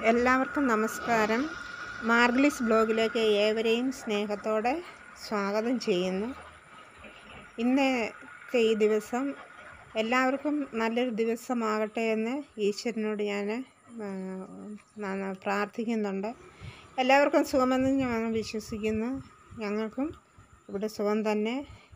എല്ലാവർക്കും നമസ്കാരം. മാർഗ്ലീസ് ബ്ലോഗിലേക്ക് ഏവരെയും സ്നേഹത്തോടെ സ്വാഗതം ചെയ്യുന്നു. ഇന്നത്തെ ഈ ദിവസം എല്ലാവർക്കും നല്ലൊരു ദിവസമാകട്ടെ എന്ന് ഈശ്വരനോട് ഞാൻ പ്രാർത്ഥിക്കുന്നുണ്ട്. എല്ലാവർക്കും സുഖമെന്ന് ഞാൻ വിശ്വസിക്കുന്നു. ഞങ്ങൾക്കും ഇവിടെ സുഖം തന്നെ.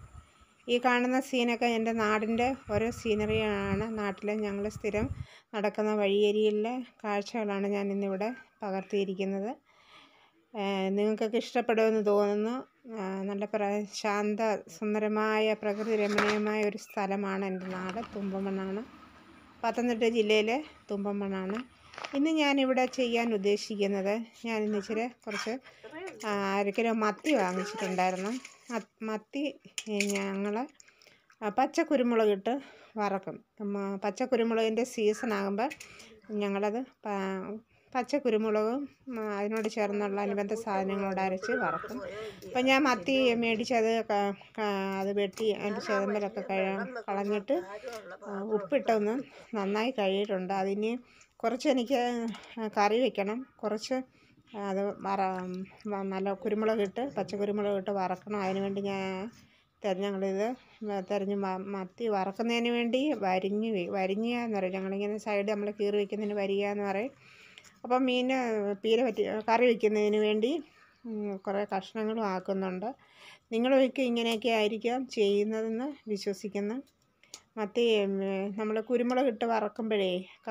ഈ കാണുന്ന സീനൊക്കെ എൻ്റെ നാടിൻ്റെ ഓരോ സീനറിയാണ്. നാട്ടിൽ ഞങ്ങൾ സ്ഥിരം നടക്കുന്ന വഴിയരിയിലെ കാഴ്ചകളാണ് ഞാൻ ഇന്നിവിടെ പകർത്തിയിരിക്കുന്നത്. നിങ്ങൾക്കൊക്കെ ഇഷ്ടപ്പെടുമെന്ന് തോന്നുന്നു. നല്ല ശാന്ത സുന്ദരമായ പ്രകൃതി രമണീയമായ ഒരു സ്ഥലമാണ് എൻ്റെ നാട്. തുമ്പമണ്ണാണ്, പത്തനംതിട്ട ജില്ലയിലെ തുമ്പമണ്ണാണ്. ഇന്ന് ഞാനിവിടെ ചെയ്യാൻ ഉദ്ദേശിക്കുന്നത്, ഞാനിന്ന് കുറച്ച് 1 കിലോ മത്തി വാങ്ങിച്ചിട്ടുണ്ടായിരുന്നു. മത്തി ഞങ്ങൾ പച്ചക്കുരുമുളകിട്ട് വറക്കും. പച്ചക്കുരുമുളകിൻ്റെ സീസണാകുമ്പോൾ ഞങ്ങളത് പച്ചക്കുരുമുളകും അതിനോട് ചേർന്നുള്ള അനുബന്ധ സാധനങ്ങളോട് അരച്ച് വറക്കും. അപ്പം ഞാൻ മത്തി മേടിച്ചത് അത് വെട്ടി അതിൻ്റെ ചെതമ്പലൊക്കെ കളഞ്ഞിട്ട് ഉപ്പിട്ടൊന്ന് നന്നായി കഴുകിയിട്ടുണ്ട്. അതിന് കുറച്ച് എനിക്ക് കറി വയ്ക്കണം, കുറച്ച് അത് നല്ല കുരുമുളകിട്ട് പച്ചക്കുരുമുളകിട്ട് വറക്കണം. അതിനുവേണ്ടി ഞങ്ങളിത് മത്തി വറക്കുന്നതിന് വേണ്ടി വരിഞ്ഞ എന്ന് പറയും. ഞങ്ങളിങ്ങനെ സൈഡ് നമ്മൾ കീറി വയ്ക്കുന്നതിന് വരിക എന്ന് പറയും. അപ്പം പീര കറി വയ്ക്കുന്നതിന് വേണ്ടി കുറേ കഷ്ണങ്ങളും ആക്കുന്നുണ്ട്. നിങ്ങളൊക്കെ ഇങ്ങനെയൊക്കെ ആയിരിക്കാം ചെയ്യുന്നതെന്ന് വിശ്വസിക്കുന്നു. മത്തി നമ്മൾ കുരുമുളകിട്ട് വറക്കുമ്പോഴേ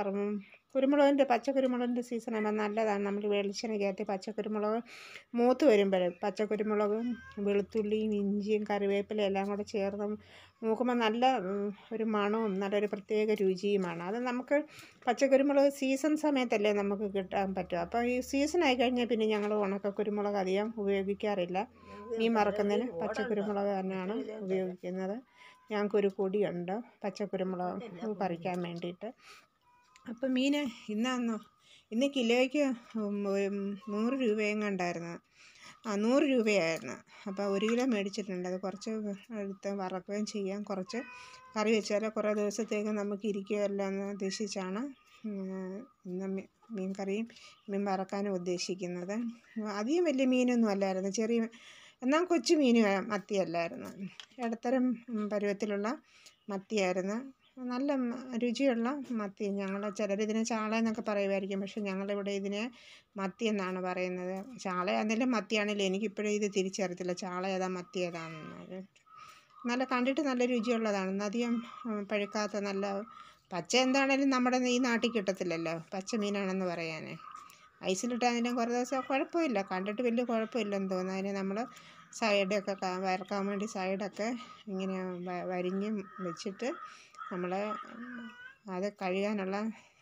പച്ചക്കുരുമുളകിൻ്റെ സീസണാകുമ്പോൾ നല്ലതാണ്. നമ്മൾ വെളിച്ചെണ്ണയ്ക്കകത്ത് പച്ചക്കുരുമുളക് മൂത്ത് വരുമ്പോൾ പച്ചക്കുരുമുളകും വെളുത്തുള്ളിയും ഇഞ്ചിയും കറിവേപ്പിലയും എല്ലാം കൂടെ ചേർന്ന് മൂക്കുമ്പോൾ നല്ല ഒരു മണവും നല്ലൊരു പ്രത്യേക രുചിയുമാണ്. അത് നമുക്ക് പച്ചക്കുരുമുളക് സീസൺ സമയത്തല്ലേ നമുക്ക് കിട്ടാൻ പറ്റും. അപ്പോൾ ഈ സീസണായി കഴിഞ്ഞാൽ പിന്നെ ഞങ്ങൾ ഉണക്കക്കുരുമുളക് അധികം ഉപയോഗിക്കാറില്ല. മീൻ വറക്കുന്നതിന് പച്ചക്കുരുമുളക് തന്നെയാണ് ഉപയോഗിക്കുന്നത്. ഞങ്ങൾക്കൊരു കൊടിയുണ്ട് പച്ചക്കുരുമുളക് പറിക്കാൻ വേണ്ടിയിട്ട്. അപ്പം മീൻ ഇന്ന് കിലോയ്ക്ക് 100 രൂപയെങ്ങാണ്ടായിരുന്നു. 100 രൂപയായിരുന്നു. അപ്പോൾ 1 കിലോ മേടിച്ചിട്ടുണ്ട്. അത് കുറച്ച് എടുത്ത് വറക്കുകയും ചെയ്യാം, കുറച്ച് കറി വെച്ചാൽ കുറേ ദിവസത്തേക്ക് നമുക്ക് ഇരിക്കുകയല്ലോ എന്ന് ഉദ്ദേശിച്ചാണ് ഇന്ന് മീൻ കറിയും മീൻ വറക്കാനും ഉദ്ദേശിക്കുന്നത്. അധികം വലിയ മീനൊന്നും അല്ലായിരുന്നു, എന്നാൽ കൊച്ചു മീൻ മത്തിയല്ലായിരുന്നു. ഇടത്തരം പരുവത്തിലുള്ള മത്തിയായിരുന്നു. നല്ല രുചിയുള്ള മത്തി. ചിലരിതിനെ ചാള എന്നൊക്കെ പറയുമായിരിക്കും, പക്ഷെ ഞങ്ങളിവിടെ ഇതിനെ മത്തി എന്നാണ് പറയുന്നത്. ചാളയാണെങ്കിലും മത്തിയാണെങ്കിലും എനിക്കിപ്പോഴും ഇത് തിരിച്ചറിയത്തില്ല ചാള ഏതാ മത്തി ഏതാണെന്ന്. കണ്ടിട്ട് നല്ല രുചിയുള്ളതാണ്. അധികം പഴുക്കാത്ത നല്ല പച്ച എന്താണേലും നമ്മുടെ ഈ നാട്ടിൽ കിട്ടത്തില്ലല്ലോ പച്ച മീനാണെന്ന് പറയാൻ. ഐസിലിട്ടാൽ കുറേ ദിവസം കുഴപ്പമില്ല, കണ്ടിട്ട് വലിയ കുഴപ്പമില്ലെന്ന് തോന്നുന്നു. അതിന് നമ്മൾ സൈഡൊക്കെ വറക്കാൻ വേണ്ടി സൈഡൊക്കെ ഇങ്ങനെ വരിഞ്ഞ് വെച്ചിട്ട് നമ്മൾ അത് കഴുകാനുള്ള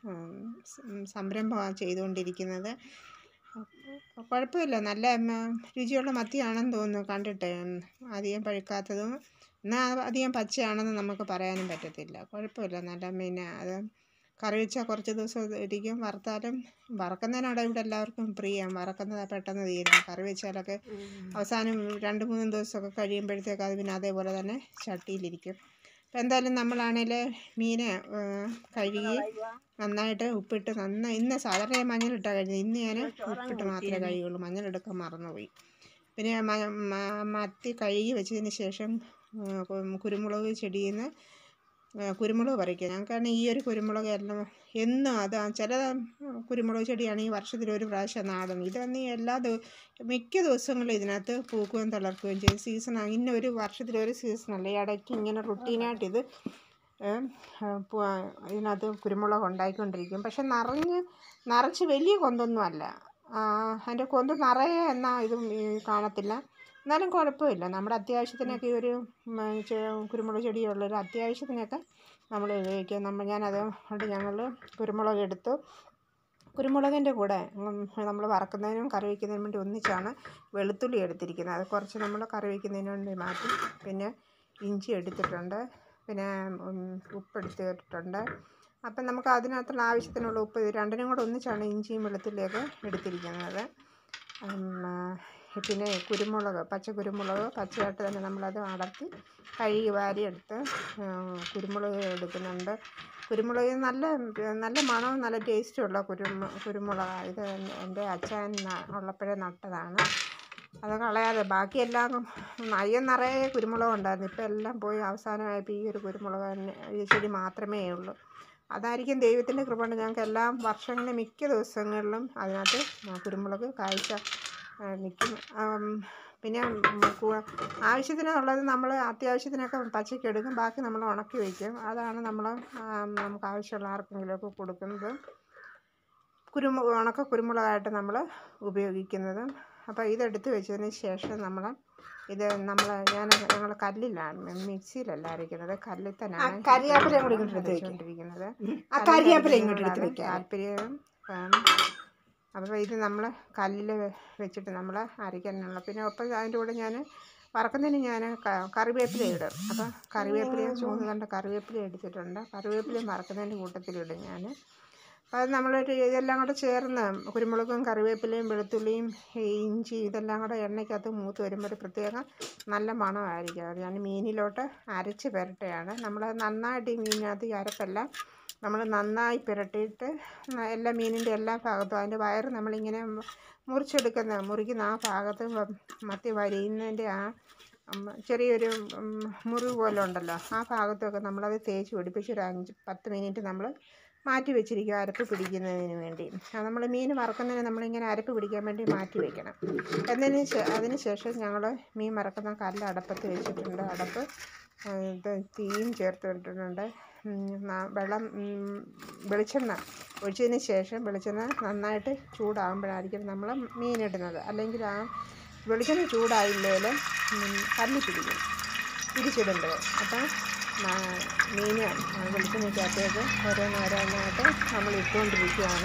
സംരംഭമാണ് ചെയ്തുകൊണ്ടിരിക്കുന്നത്. കുഴപ്പമില്ല, നല്ല രുചിയുള്ള മത്തിയാണെന്ന് തോന്നുന്നു കണ്ടിട്ട്. അധികം പഴുക്കാത്തതും എന്നാൽ അധികം പച്ചയാണെന്ന് നമുക്ക് പറയാനും പറ്റത്തില്ല. കുഴപ്പമില്ല, നല്ല മീൻ. അത് കറി വെച്ചാൽ കുറച്ച് ദിവസം ഇരിക്കും. വറക്കുന്നതിനാണ് ഇവിടെ എല്ലാവർക്കും പ്രിയം. വറക്കുന്നത് പെട്ടെന്ന് തീരും. കറി വെച്ചാലൊക്കെ അവസാനം 2-3 ദിവസമൊക്കെ കഴിയുമ്പോഴത്തേക്ക് അത് പിന്നെ അതേപോലെ തന്നെ ചട്ടിയിലിരിക്കും. അപ്പം എന്തായാലും നമ്മളാണെങ്കിൽ മീനെ കഴുകി നന്നായിട്ട് ഉപ്പിട്ട് ഇന്ന് സാധാരണ മഞ്ഞളിട്ടാണ് കഴിഞ്ഞത്. ഇന്ന് ഞാൻ ഉപ്പിട്ട് മാത്രമേ കഴുകുള്ളൂ, മഞ്ഞളെടുക്കാൻ മറന്നുപോയി. പിന്നെ മത്തി കഴുകി വെച്ചതിന് ശേഷം കുരുമുളക് ചെടിയിൽ നിന്ന് കുരുമുളക് പറിക്കുക. ഞങ്ങൾക്കാണ് ഈ ഒരു കുരുമുളക് എന്നും ചില കുരുമുളക് ചെടിയാണെങ്കിൽ വർഷത്തിലൊരു പ്രാവശ്യം നാടും. ഇതൊന്നും മിക്ക ദിവസങ്ങളും ഇതിനകത്ത് പൂക്കുകയും തളർക്കുകയും ചെയ്യും. സീസണാണ്, ഒരു വർഷത്തിലൊരു സീസണല്ല. ഈ ഇടയ്ക്ക് ഇങ്ങനെ റുട്ടീനായിട്ട് ഇതിനകത്ത് കുരുമുളക് ഉണ്ടായിക്കൊണ്ടിരിക്കും. പക്ഷെ നിറച്ച് വലിയ കൊന്തൊന്നും അല്ല. അതിൻ്റെ കൊന്ത് നിറയെ എന്നാൽ ഇതും കാണത്തില്ല. എന്നാലും കുഴപ്പമില്ല. നമ്മുടെ അത്യാവശ്യത്തിനൊക്കെ ഒരു കുരുമുളക് ചെടിയുള്ളൊരു അത്യാവശ്യത്തിനൊക്കെ നമ്മൾ ഉപയോഗിക്കും. ഞങ്ങൾ കുരുമുളക് എടുത്തു. കുരുമുളകിൻ്റെ കൂടെ നമ്മൾ വറക്കുന്നതിനും കറി വയ്ക്കുന്നതിനും വേണ്ടി ഒന്നിച്ചാണ് വെളുത്തുള്ളി എടുത്തിരിക്കുന്നത്. അത് കുറച്ച് നമ്മൾ കറി വയ്ക്കുന്നതിന് വേണ്ടി മാറ്റി. പിന്നെ ഇഞ്ചി എടുത്തിട്ടുണ്ട്, പിന്നെ ഉപ്പെടുത്തിട്ടുണ്ട്. അപ്പം നമുക്ക് അതിനകത്തുള്ള ആവശ്യത്തിനുള്ള ഉപ്പ്, രണ്ടിനും കൂടെ ഒന്നിച്ചാണ് ഇഞ്ചിയും വെളുത്തുള്ളിയൊക്കെ എടുത്തിരിക്കുന്നത്. പിന്നെ കുരുമുളക്, പച്ചക്കുരുമുളക് പച്ചയായിട്ട് തന്നെ നമ്മളത് അടർത്തി കഴുകി വാരിയെടുത്ത് കുരുമുളക് എടുക്കുന്നുണ്ട്. കുരുമുളക് നല്ല നല്ല മണവും നല്ല ടേസ്റ്റുമുള്ള കുരുമുളകാണ്. ഇത് എൻ്റെ അച്ഛൻ ഉള്ളപ്പോഴേ നട്ടതാണ്. അത് കളയാതെ ബാക്കിയെല്ലാം അയ്യം നിറയെ കുരുമുളക് ഉണ്ടായിരുന്നു. ഇപ്പം എല്ലാം പോയി അവസാനമായപ്പോൾ ഈ ഒരു കുരുമുളക് തന്നെ ചെടി മാത്രമേ ഉള്ളൂ. അതായിരിക്കും ദൈവത്തിൻ്റെ കൃപ കൊണ്ട് ഞങ്ങൾക്ക് എല്ലാ വർഷങ്ങളിലും മിക്ക ദിവസങ്ങളിലും അതിനകത്ത് കുരുമുളക് കായ്ച്ച നിൽക്കും. പിന്നെ ആവശ്യത്തിനുള്ളത് നമ്മൾ അത്യാവശ്യത്തിനൊക്കെ പച്ചയ്ക്ക് എടുക്കും. ബാക്കി നമ്മൾ ഉണക്കി വയ്ക്കും. അതാണ് നമ്മൾ നമുക്ക് ആവശ്യമുള്ള ആർക്കെങ്കിലുമൊക്കെ കൊടുക്കുന്നത്. ഉണക്ക കുരുമുളകായിട്ട് നമ്മൾ ഉപയോഗിക്കുന്നത്. അപ്പോൾ ഇതെടുത്ത് വെച്ചതിന് ശേഷം ഞങ്ങൾ കല്ലിലാണ്, മിക്സിയിലല്ല അരയ്ക്കുന്നത്, കല്ലിൽ തന്നെയാണ് അരച്ചുകൊണ്ടിരിക്കുന്നത്. താല്പര്യം. അപ്പോൾ ഇത് നമ്മൾ കല്ലിൽ വെച്ചിട്ട് നമ്മൾ അരയ്ക്കാനുള്ള, പിന്നെ ഒപ്പം അതിൻ്റെ കൂടെ ഞാൻ വറക്കുന്നതിന് ഞാൻ കറിവേപ്പില ഇടും. അപ്പം കറിവേപ്പിലയും ചൂന്ന് കണ്ട കറിവേപ്പില എടുത്തിട്ടുണ്ട്. കറിവേപ്പിലയും വറക്കുന്നതിൻ്റെ കൂട്ടത്തിലിടും ഞാൻ. അത് നമ്മളൊരു ഇതെല്ലാം കൂടെ ചേർന്ന് കുരുമുളകും കറിവേപ്പിലയും വെളുത്തുള്ളിയും ഇഞ്ചി ഇതെല്ലാം കൂടെ എണ്ണയ്ക്കകത്ത് മൂത്ത് വരുമ്പോൾ ഒരു പ്രത്യേകം നല്ല മണമായിരിക്കും. അത് ഞാൻ മീനിലോട്ട് അരച്ച് പുരട്ടുകയാണ്. നമ്മളത് നന്നായിട്ട് ഈ മീനിനകത്ത് ഈ അരപ്പെല്ലാം നമ്മൾ നന്നായി പുരട്ടിയിട്ട് എല്ലാ മീനിൻ്റെ എല്ലാ ഭാഗത്തും അതിൻ്റെ വയറ് നമ്മളിങ്ങനെ മുറിക്കുന്ന ആ ഭാഗത്ത് മത്തി വരിയുന്നതിൻ്റെ ആ ചെറിയൊരു മുറിവ് പോലെ ഉണ്ടല്ലോ, ആ ഭാഗത്തൊക്കെ നമ്മളത് തേച്ച് പിടിപ്പിച്ച് ഒരു 5-10 മിനിറ്റ് നമ്മൾ മാറ്റി വെച്ചിരിക്കുക അരപ്പ് പിടിക്കുന്നതിന് വേണ്ടി. നമ്മൾ മീൻ വറക്കുന്നതിന് നമ്മളിങ്ങനെ അരപ്പ് പിടിക്കാൻ വേണ്ടി മാറ്റി വയ്ക്കണം. അതിന് ശേഷം ഞങ്ങൾ മീൻ വറക്കുന്ന കല്ല് അടുപ്പത്ത് വെച്ചിട്ടുണ്ട്. അടുപ്പ് തീയും ചേർത്തിട്ടുണ്ട്. വെളിച്ചെണ്ണ ഒഴിച്ചതിന് ശേഷം വെളിച്ചെണ്ണ നന്നായിട്ട് ചൂടാകുമ്പോഴായിരിക്കും നമ്മൾ മീനിടുന്നത്. അല്ലെങ്കിൽ ആ വെളിച്ചെണ്ണ ചൂടായില്ലെങ്കിൽ കല്ല് പിടിക്കും തിരിച്ചിടുമ്പോൾ. അപ്പം മീൻ വെളിച്ചെണ്ണയ്ക്കകത്തേക്ക് ഓരോന്നോരോന്നായിട്ട് നമ്മൾ ഇട്ടുകൊണ്ടിരിക്കുകയാണ്.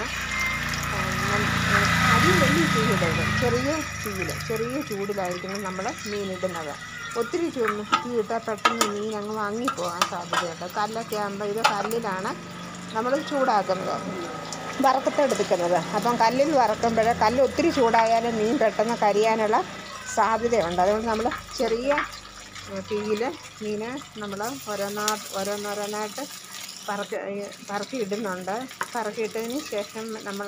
അതിൽ വലിയ തീയിടരുത്, ചെറിയ ചൂടിലായിരിക്കണം നമ്മൾ മീനിടുന്നത്. ഒത്തിരി തീയിട്ടാൽ പെട്ടെന്ന് മീൻ അങ്ങ് വാങ്ങിപ്പോകാൻ സാധ്യതയുണ്ട്. കല്ലൊക്കെ ആകുമ്പോൾ ഇത് കല്ലിലാണ് നമ്മൾ ചൂടാക്കുന്നത്, വറക്കത്തെടുക്കുന്നത്. അപ്പം കല്ലിൽ വറക്കുമ്പോൾ കല്ല് ഒത്തിരി ചൂടായാലും മീൻ പെട്ടെന്ന് കരിയാനുള്ള സാധ്യതയുണ്ട്. അതുകൊണ്ട് നമ്മൾ ചെറിയ തീയിൽ മീനെ നമ്മൾ ഓരോന്നോരോന്നായിട്ട് പറക്കി ഇടുന്നുണ്ട്. പറക്കിയിട്ടതിന് ശേഷം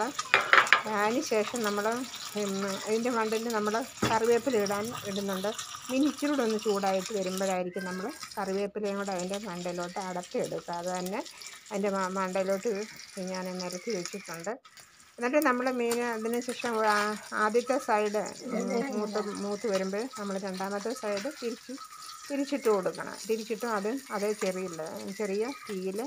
നമ്മൾ അതിൻ്റെ മണ്ടയിൽ നമ്മൾ കറിവേപ്പില ഇടുന്നുണ്ട്. മീൻ ഇച്ചിരി കൂടെ ഒന്ന് ചൂടായിട്ട് വരുമ്പോഴായിരിക്കും നമ്മൾ കറിവേപ്പിലയും കൂടെ അതിൻ്റെ മണ്ടയിലോട്ട് അടർത്തിയെടുക്കുക. അത് തന്നെ അതിൻ്റെ മണ്ടയിലോട്ട് ഞാൻ നിരത്തി വെച്ചിട്ടുണ്ട്. എന്നിട്ട് നമ്മൾ മീൻ അതിന് ശേഷം ആദ്യത്തെ സൈഡ് മൂത്ത് വരുമ്പോൾ നമ്മൾ രണ്ടാമത്തെ സൈഡ് തിരിച്ചിട്ട് കൊടുക്കണം. തിരിച്ചിട്ടും അതേ ചെറിയ തീയിൽ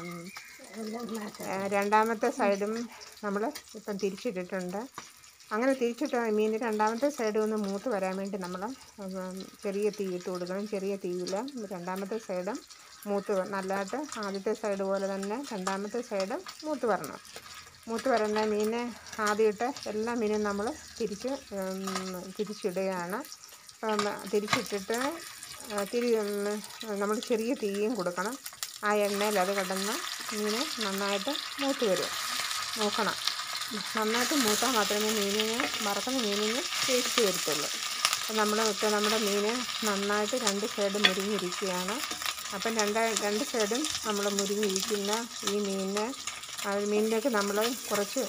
രണ്ടാമത്തെ സൈഡും നമ്മൾ ഇപ്പം തിരിച്ചിട്ടിട്ടുണ്ട്. അങ്ങനെ തിരിച്ചിട്ട് മീൻ രണ്ടാമത്തെ സൈഡ് ഒന്ന് മൂത്ത് വരാൻ വേണ്ടി നമ്മൾ ചെറിയ തീ ഇട്ട് കൊടുക്കണം. ചെറിയ തീയിൽ രണ്ടാമത്തെ സൈഡും നല്ലതായിട്ട് ആദ്യത്തെ സൈഡ് പോലെ തന്നെ രണ്ടാമത്തെ സൈഡും മൂത്ത് വരേണ്ട മീനെ ആദ്യമായിട്ട് എല്ലാ മീനും നമ്മൾ തിരിച്ചിടുകയാണ്. തിരിച്ചിട്ടിട്ട് നമ്മൾ ചെറിയ തീയും കൊടുക്കണം. ആ എണ്ണയിൽ അത് കിടന്ന് മീൻ നന്നായിട്ട് നോക്കണം. നന്നായിട്ട് മൂത്താൽ മാത്രമേ വറക്കുന്ന മീനിന് ടേസ്റ്റ് വരത്തുള്ളൂ. അപ്പം നമ്മുടെ മീൻ നന്നായിട്ട് രണ്ട് സൈഡും മുരിഞ്ഞിരിക്കുകയാണ്. അപ്പം രണ്ട് സൈഡും നമ്മൾ മുരിഞ്ഞിരിക്കുന്ന ഈ മീനിലേക്ക് നമ്മൾ കുറച്ച്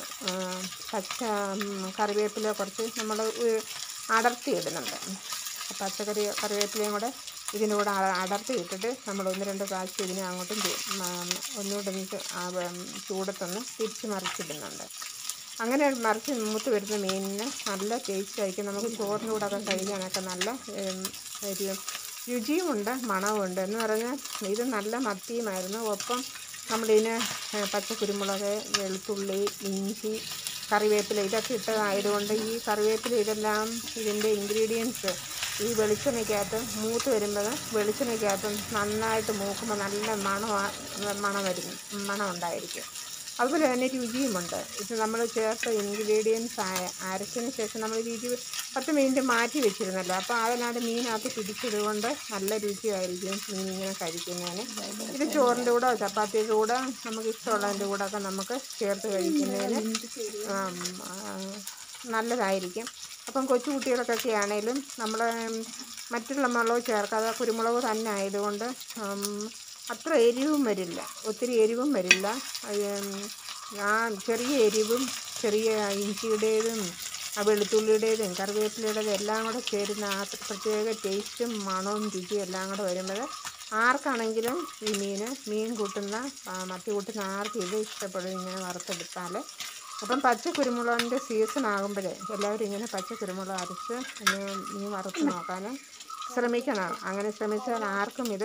കറിവേപ്പില കുറച്ച് നമ്മൾ അടർത്തി ഇടുന്നുണ്ട്. കറിവേപ്പിലയും കൂടെ ഇതിൻ്റെ കൂടെ അടർത്തി ഇട്ടിട്ട് നമ്മൾ 1-2 പ്രാവശ്യം ഇതിനെ അങ്ങോട്ടും ചൂടത്തൊന്ന് തിരിച്ച് മറിച്ചിടുന്നുണ്ട്. അങ്ങനെ മറിച്ച് മൂത്ത് വരുന്ന മീനിന് നല്ല ടേസ്റ്റ് ആയിരിക്കും. നമുക്ക് ചോറിൻ്റെ കൂടെ ഒക്കെ കഴിക്കാനൊക്കെ നല്ല രുചിയുമുണ്ട്, മണവുമുണ്ട്. എന്ന് പറഞ്ഞാൽ ഇത് നല്ല മത്തിയുമായിരുന്നു. ഒപ്പം നമ്മളിതിന് പച്ചക്കുരുമുളക്, വെളുത്തുള്ളി, ഇഞ്ചി, കറിവേപ്പില ഇതൊക്കെ ഇട്ടതായതുകൊണ്ട് ഈ കറിവേപ്പില ഇതെല്ലാം ഇതിൻ്റെ ഇൻഗ്രീഡിയൻസ് ഈ വെളിച്ചെണ്ണയ്ക്കകത്ത് മൂത്ത് വരുമ്പോൾ വെളിച്ചെണ്ണയ്ക്കകത്ത് നന്നായിട്ട് മൂക്കുമ്പോൾ നല്ല മണം ഉണ്ടായിരിക്കും. അതുപോലെ തന്നെ രുചിയുമുണ്ട്. ഇത് നമ്മൾ ചേർത്ത ഇൻഗ്രീഡിയൻസ് അരച്ചതിന് ശേഷം നമ്മൾ 10 മിനിറ്റ് മാറ്റി വെച്ചിരുന്നല്ലോ. അപ്പോൾ അതിനകത്ത് മീനകത്ത് പിടിച്ചതുകൊണ്ട് നല്ല രുചിയായിരിക്കും മീനിങ്ങനെ കഴിക്കുന്നതിന്. ഇത് ചോറിൻ്റെ കൂടെ ചപ്പാത്തിയുടെ കൂടെ നമുക്ക് ഇഷ്ടമുള്ളതിൻ്റെ കൂടെ ഒക്കെ നമുക്ക് ചേർത്ത് കഴിക്കുന്നതിന് നല്ലതായിരിക്കും. അപ്പം കൊച്ചു കുട്ടികൾക്കൊക്കെ ആണേലും നമ്മൾ മറ്റുള്ള മുളക് ചേർക്കാതെ കുരുമുളക് തന്നെ ആയതുകൊണ്ട് അത്ര എരിവും വരില്ല, ഒത്തിരി എരിവും വരില്ല. ആ ചെറിയ എരിവും ചെറിയ ഇഞ്ചിയുടേതും വെളുത്തുള്ളിയുടേതും കറിവേപ്പിലയുടേതും എല്ലാം കൂടെ ചേരുന്ന ആ പ്രത്യേക ടേസ്റ്റും മണവും രുചിയും എല്ലാം കൂടെ വരുമ്പോൾ ആർക്കാണെങ്കിലും ഈ മീൻ കൂട്ടുന്ന മത്തി കൂട്ടുന്ന ആർക്കും ഇത് ഇഷ്ടപ്പെടും ഇങ്ങനെ വറുത്തെടുത്താൽ. അപ്പം പച്ച കുരുമുളകിൻ്റെ സീസൺ ആകുമ്പോഴേ എല്ലാവരും ഇങ്ങനെ പച്ച കുരുമുളക് അരച്ച് മീൻ വറുത്ത് നോക്കാൻ ശ്രമിക്കണം. അങ്ങനെ ശ്രമിച്ചാൽ ആർക്കും ഇത്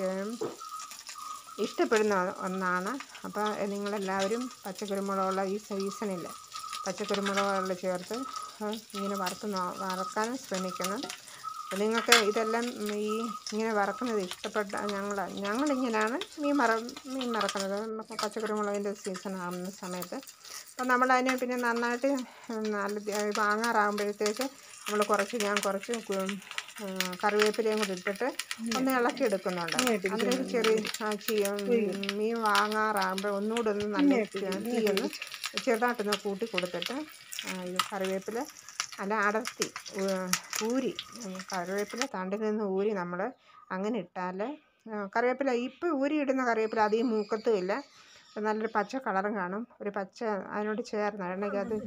ഇഷ്ടപ്പെടുന്ന ഒന്നാണ്. അപ്പോൾ നിങ്ങളെല്ലാവരും പച്ചക്കുരുമുളകുള്ള ഈ സീസണിൽ പച്ചക്കുരുമുളകുകൾ ചേർത്ത് ഇങ്ങനെ വറക്കാൻ ശ്രമിക്കണം. നിങ്ങൾക്ക് ഇതെല്ലാം ഇങ്ങനെ വറക്കുന്നത് ഇഷ്ടപ്പെട്ട ഞങ്ങളിങ്ങനെയാണ് മീൻ വറക്കുന്നത് പച്ചക്കുരുമുളകിൻ്റെ സീസൺ ആകുന്ന സമയത്ത്. അപ്പം നമ്മളതിനെ പിന്നെ നന്നായിട്ട് വാങ്ങാറാകുമ്പോഴത്തേക്ക് ഞാൻ കുറച്ച് കറിവേപ്പിലയും കൂടി ഇട്ടിട്ട് ഒന്ന് ഇളക്കി എടുക്കുന്നുണ്ട്. അതിലേക്ക് ചെറിയ മീൻ വാങ്ങാറാകുമ്പോൾ ഒന്നുകൂടെ ഒന്ന് നല്ല തീയൊന്ന് ചെറുതായിട്ടൊന്ന് കൂട്ടി കൊടുത്തിട്ട് കറിവേപ്പില അടർത്തി ഊരി കറിവേപ്പില തണ്ടിൽ നിന്ന് ഊരി നമ്മൾ അങ്ങനെ ഇട്ടാൽ കറിവേപ്പില ഇപ്പോൾ ഊരിയിടുന്ന കറിവേപ്പില അധികം മൂക്കത്തുമില്ല, നല്ലൊരു പച്ച കളറും കാണും. ഒരു പച്ച അതിനോട് ചേർന്ന് എണ്ണയ്ക്കകത്ത്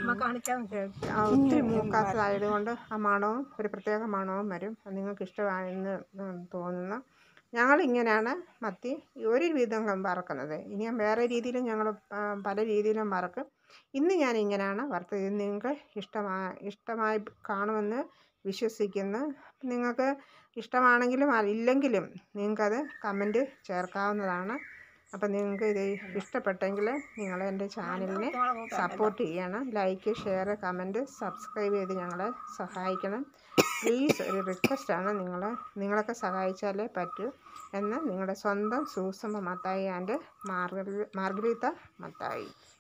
ഒത്തിരി മൂക്കാത്തതായതുകൊണ്ട് ആ മണവും ഒരു പ്രത്യേക മണവും വരും. നിങ്ങൾക്ക് ഇഷ്ടമായെന്ന് തോന്നുന്നു. ഞങ്ങളിങ്ങനെയാണ് മത്തി ഒരു വിധം വറക്കുന്നത്. ഇനി വേറെ രീതിയിലും ഞങ്ങൾ പല രീതിയിലും വറക്കും. ഇന്ന് ഞാനിങ്ങനെയാണ് വറുത്തത്. നിങ്ങൾക്ക് ഇഷ്ടമായി കാണുമെന്ന് വിശ്വസിക്കുന്നു. നിങ്ങൾക്ക് ഇഷ്ടമാണെങ്കിലും ഇല്ലെങ്കിലും നിങ്ങൾക്കത് കമൻറ്റ് ചേർക്കാവുന്നതാണ്. അപ്പം നിങ്ങൾക്ക് ഇത് ഇഷ്ടപ്പെട്ടെങ്കിൽ നിങ്ങൾ എൻ്റെ ചാനലിനെ സപ്പോർട്ട് ചെയ്യണം. ലൈക്ക്, ഷെയർ, കമൻറ്റ്, സബ്സ്ക്രൈബ് ചെയ്ത് ഞങ്ങളെ സഹായിക്കണം. പ്ലീസ്, ഒരു റിക്വസ്റ്റാണ്. നിങ്ങളൊക്കെ സഹായിച്ചാലേ പറ്റൂ എന്ന് നിങ്ങളുടെ സ്വന്തം സൂസമ്മ മത്തായി ആൻഡ് മാർഗരീത്ത മത്തായി.